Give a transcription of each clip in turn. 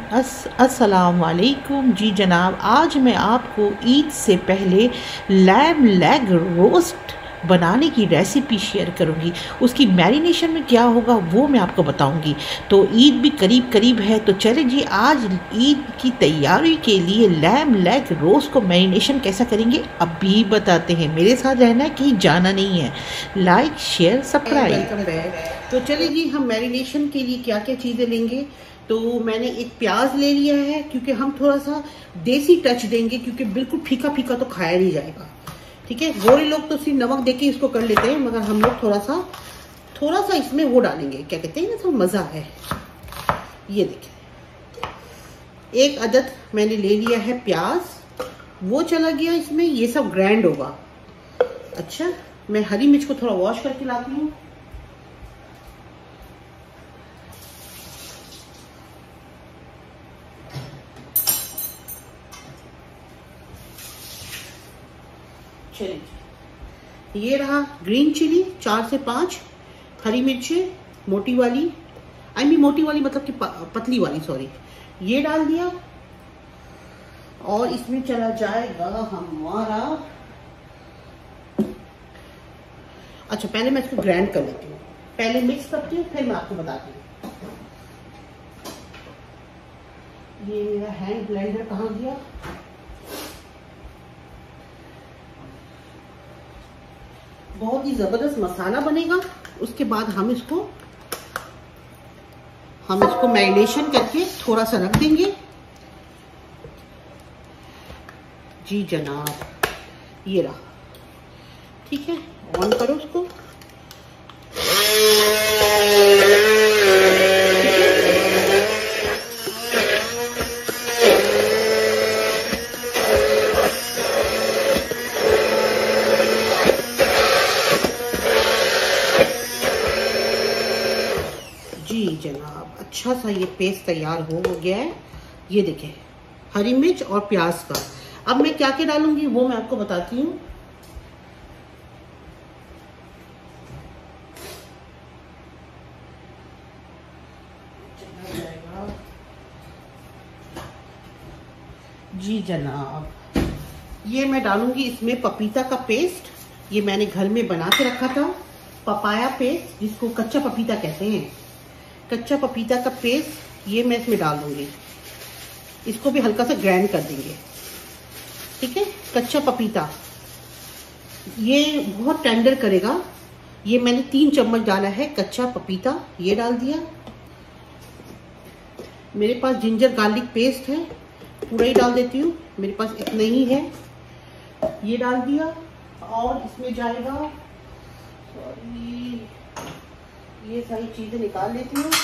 अस्सलाम वालेकुम जी जनाब। आज मैं आपको ईद से पहले लैम लेग रोस्ट बनाने की रेसिपी शेयर करूंगी। उसकी मैरिनेशन में क्या होगा वो मैं आपको बताऊंगी। तो ईद भी करीब करीब है, तो चले जी आज ईद की तैयारी के लिए लैम लेग रोस्ट को मैरिनेशन कैसा करेंगे अभी बताते हैं। मेरे साथ रहना है, कहीं जाना नहीं है। Like share subscribe. तो चलिए जी हम मैरिनेशन के लिए क्या क्या चीज़ें लेंगे। तो मैंने एक प्याज ले लिया है, क्योंकि हम थोड़ा सा देसी टच देंगे, क्योंकि बिल्कुल फीका फीका तो खाया नहीं जाएगा। ठीक है, गोरे लोग तो सिर्फ नमक देके इसको कर लेते हैं, मगर हम लोग थोड़ा सा इसमें वो डालेंगे, क्या कहते हैं ना, थोड़ा मज़ा है। ये देखिए, एक अदद मैंने ले लिया है प्याज, वो चला गया इसमें। ये सब ग्राइंड होगा। अच्छा, मैं हरी मिर्च को थोड़ा वॉश करके लाती हूँ। ये रहा ग्रीन चिली 4 से 5, हरी मिर्चें मोटी वाली, मोटी वाली मतलब कि पतली वाली, सॉरी, ये डाल दिया। और इसमें चला जाएगा हमारा, अच्छा पहले मैं इसको ग्राइंड कर लेती हूँ, पहले मिक्स करती हूँ, फिर मैं आपको बताती हूँ। ये मेरा हैंड ब्लेंडर कहाँ गया। बहुत ही जबरदस्त मसाला बनेगा। उसके बाद हम इसको मैरिनेशन करके थोड़ा सा रख देंगे। जी जनाब, ये रहा। ठीक है, ऑन करो उसको। जी जनाब, अच्छा सा ये पेस्ट तैयार हो गया है। ये देखें, हरी मिर्च और प्याज का। अब मैं क्या क्या डालूंगी वो मैं आपको बताती हूँ। जी जनाब, ये मैं डालूंगी इसमें पपीता का पेस्ट। ये मैंने घर में बना के रखा था, पपाया पेस्ट, जिसको कच्चा पपीता कहते हैं। कच्चा पपीता का पेस्ट ये मैं इसमें डाल दूंगी। इसको भी हल्का सा ग्राइंड कर देंगे। ठीक है, कच्चा पपीता ये बहुत टेंडर करेगा। ये मैंने 3 चम्मच डाला है कच्चा पपीता, ये डाल दिया। मेरे पास जिंजर गार्लिक पेस्ट है, पूरा ही डाल देती हूँ, मेरे पास इतना ही है। ये डाल दिया। और इसमें जाएगा, सॉरी, ये सारी चीजें निकाल लेती हूँ।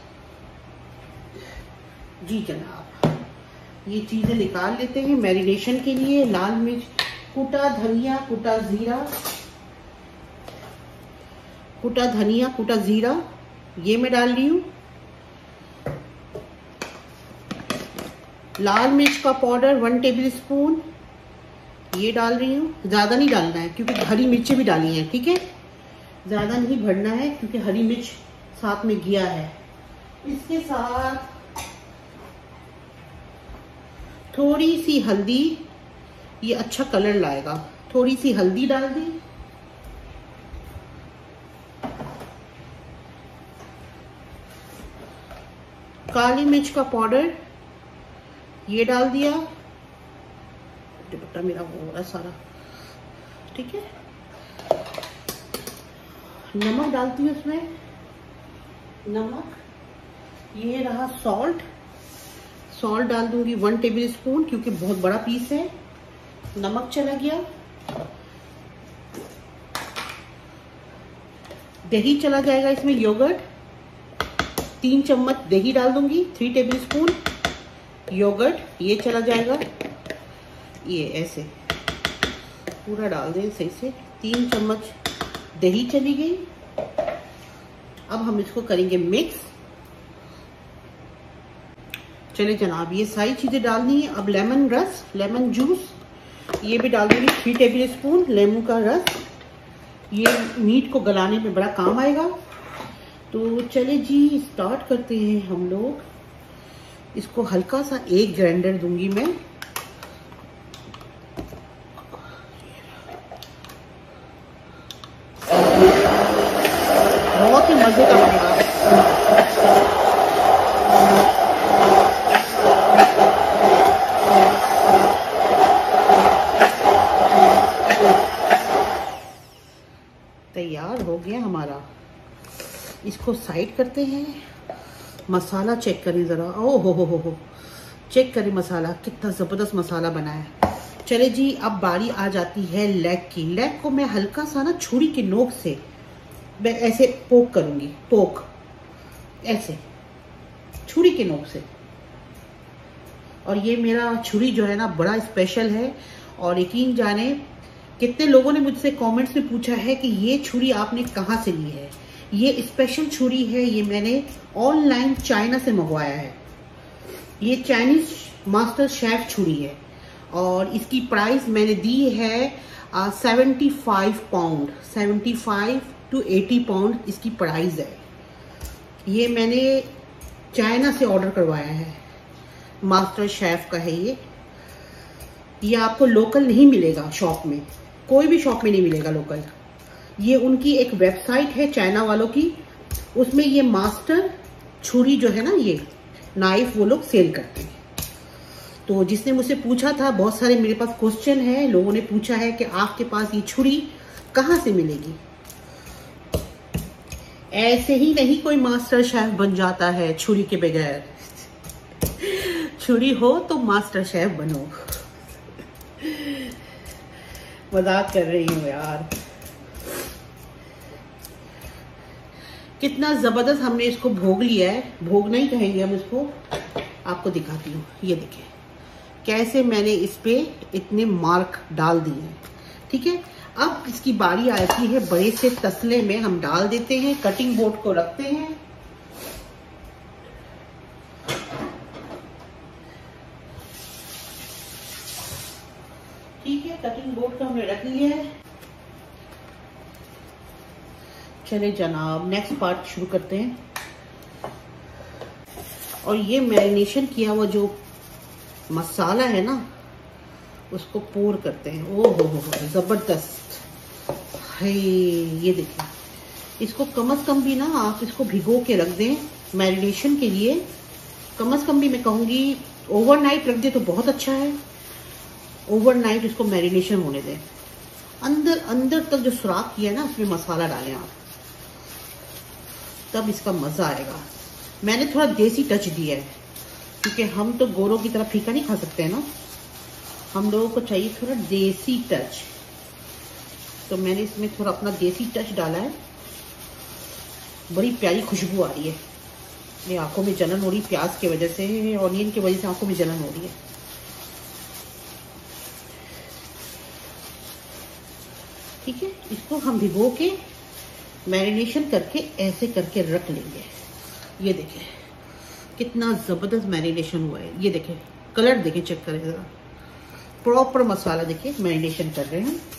जी जनाब, ये चीजें निकाल लेते हैं मैरिनेशन के लिए। लाल मिर्च, कुटा धनिया, कुटा जीरा, ये मैं डाल रही हूँ। लाल मिर्च का पाउडर 1 टेबल स्पून, ये डाल रही हूँ। ज्यादा नहीं डालना है, क्योंकि हरी मिर्चें भी डाली हैं। ठीक है, ज्यादा नहीं भरना है, क्योंकि हरी मिर्च साथ में गया है। इसके साथ थोड़ी सी हल्दी, ये अच्छा कलर लाएगा। थोड़ी सी हल्दी डाल दी। काली मिर्च का पाउडर ये डाल दिया। दुपट्टा मेरा हो रहा सारा। ठीक है, नमक डालती हूँ इसमें, नमक। ये रहा सॉल्ट डाल दूंगी 1 टेबल स्पून, क्योंकि बहुत बड़ा पीस है। नमक चला गया। दही चला जाएगा इसमें, योगर्ट 3 चम्मच दही डाल दूंगी, 3 टेबल स्पून योगर्ट ये चला जाएगा। ये ऐसे पूरा डाल दें सही से। 3 चम्मच दही चली गई। अब हम इसको करेंगे मिक्स। चले जनाब, ये सारी चीजें डालनी है। अब लेमन जूस ये भी डाल देंगे, 3 टेबल स्पून लेमन का रस। ये मीट को गलाने में बड़ा काम आएगा। तो चले जी स्टार्ट करते हैं हम लोग। इसको हल्का सा एक ग्राइंडर दूंगी मैं। बहुत ही मजे का बनेगा। तैयार हो गया हमारा। इसको साइड करते हैं। मसाला चेक करें ज़रा। ओ हो, चेक करें मसाला, कितना ज़बरदस्त मसाला बना है। चले जी, अब बारी आ जाती है लेग की। लेग को मैं हल्का सा ना छुरी के नोक से मैं ऐसे पोक करूंगी, पोक ऐसे छुरी के नोक से। और ये मेरा छुरी जो है ना बड़ा स्पेशल है। और यकीन जाने कितने लोगों ने मुझसे कमेंट्स में पूछा है कि ये छुरी आपने कहाँ से ली है। ये स्पेशल छुरी है, ये मैंने ऑनलाइन चाइना से मंगवाया है। ये चाइनीज मास्टर शेफ छुरी है और इसकी प्राइस मैंने दी है 75 पाउंड, 75 to 80 पाउंड इसकी प्राइस है। ये मैंने चाइना से ऑर्डर करवाया है, मास्टर शेफ का है ये आपको लोकल नहीं मिलेगा शॉप में, कोई भी शॉप में नहीं मिलेगा लोकल। ये उनकी एक वेबसाइट है चाइना वालों की, उसमें ये मास्टर छुरी जो है ना, ये नाइफ वो लोग सेल करते हैं। तो जिसने मुझसे पूछा था, बहुत सारे मेरे पास क्वेश्चन है, लोगों ने पूछा है कि आपके पास ये छुरी कहाँ से मिलेगी। ऐसे ही नहीं कोई मास्टर शेफ बन जाता है छुरी के बगैर। छुरी हो तो मास्टर शेफ बनो। मजाक कर रही हूँ यार। कितना जबरदस्त हमने इसको भोग लिया है, भोगना ही कहेंगे हम इसको। आपको दिखाती हूँ, ये देखिए कैसे मैंने इस पे इतने मार्क डाल दिए हैं। ठीक है, अब इसकी बारी आती है बड़े से तसले में हम डाल देते हैं, कटिंग बोर्ड को रखते हैं। ठीक है, कटिंग बोर्ड को हमने रख लिया है। चले जनाब, नेक्स्ट पार्ट शुरू करते हैं। और ये मैरिनेशन किया हुआ जो मसाला है ना, उसको पोर करते हैं। ओ हो जबरदस्त है। ये देखिए, इसको कम से कम भी ना आप इसको भिगो के रख दें मैरिनेशन के लिए। कम से कम भी मैं कहूँगी ओवरनाइट रख दे तो बहुत अच्छा है। ओवरनाइट इसको मैरिनेशन होने दें। अंदर अंदर तक जो सुराख किया है ना, उसमें मसाला डालें आप, तब इसका मजा आएगा। मैंने थोड़ा देसी टच दिया है क्योंकि हम तो गोरों की तरह फीका नहीं खा सकते हैं ना, हम लोगों को चाहिए थोड़ा देसी टच। तो मैंने इसमें थोड़ा अपना देसी टच डाला है। बड़ी प्यारी खुशबू आ रही है। मेरी आंखों में जलन हो रही, प्याज की वजह से, ऑनियन की वजह से आंखों में जलन हो रही है। ठीक है, इसको हम भिगो के मैरिनेशन करके ऐसे करके रख लेंगे। ये देखिए कितना जबरदस्त मैरिनेशन हुआ है। ये देखिए कलर देखिए, चेक करें जरा, प्रॉपर मसाला देखिए मैरिनेशन कर रहे हैं।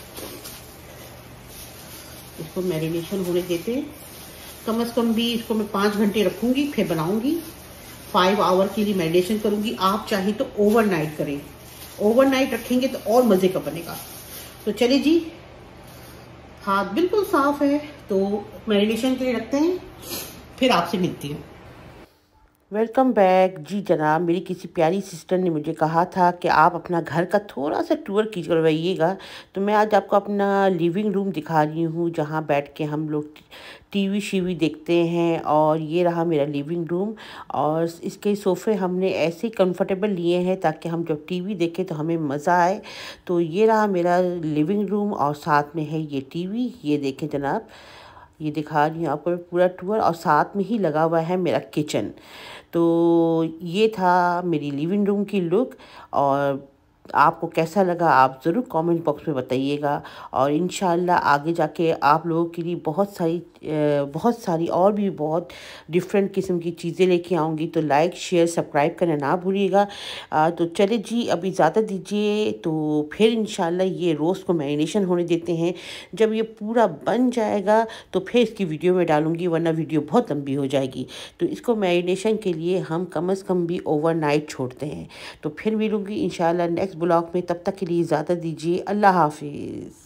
इसको मैरिनेशन होने देते हैं। कम से कम भी इसको मैं 5 घंटे रखूंगी, फिर बनाऊंगी। 5 आवर के लिए मैरिनेशन करूंगी। आप चाहे तो ओवरनाइट करें, ओवरनाइट रखेंगे तो और मजे का बनेगा। तो चलिए जी, हाथ बिल्कुल साफ है तो मैरिनेशन के लिए रखते हैं, फिर आपसे मिलती हूँ। वेलकम बैक जी जनाब। मेरी किसी प्यारी सिस्टर ने मुझे कहा था कि आप अपना घर का थोड़ा सा टूर करवाइएगा, तो मैं आज आपको अपना लिविंग रूम दिखा रही हूँ, जहाँ बैठ के हम लोग टीवी शीवी देखते हैं। और ये रहा मेरा लिविंग रूम। और इसके सोफ़े हमने ऐसे कंफर्टेबल लिए हैं ताकि हम जब टीवी देखें तो हमें मज़ा आए। तो ये रहा मेरा लिविंग रूम और साथ में है ये टीवी। ये देखें जनाब, ये दिखा रही हूँ आपको मैं पूरा टूर। और साथ में ही लगा हुआ है मेरा किचन। तो ये था मेरी लिविंग रूम की लुक। और आपको कैसा लगा आप ज़रूर कमेंट बॉक्स में बताइएगा। और इंशाल्लाह आगे जाके आप लोगों के लिए बहुत सारी और भी बहुत डिफरेंट किस्म की चीज़ें लेके आऊँगी। तो लाइक शेयर सब्सक्राइब करना ना भूलिएगा। तो चले जी, अभी इजाज़त दीजिए। तो फिर इंशाल्लाह ये रोस्ट को मैरिनेशन होने देते हैं। जब ये पूरा बन जाएगा तो फिर इसकी वीडियो में डालूँगी, वरना वीडियो बहुत लंबी हो जाएगी। तो इसको मैरिनेशन के लिए हम कम से कम भी ओवरनाइट छोड़ते हैं। तो फिर मिलूँगी इंशाल्लाह नेक्स्ट ब्लॉग में। तब तक के लिए इजाज़त दीजिए। अल्लाह हाफिज़।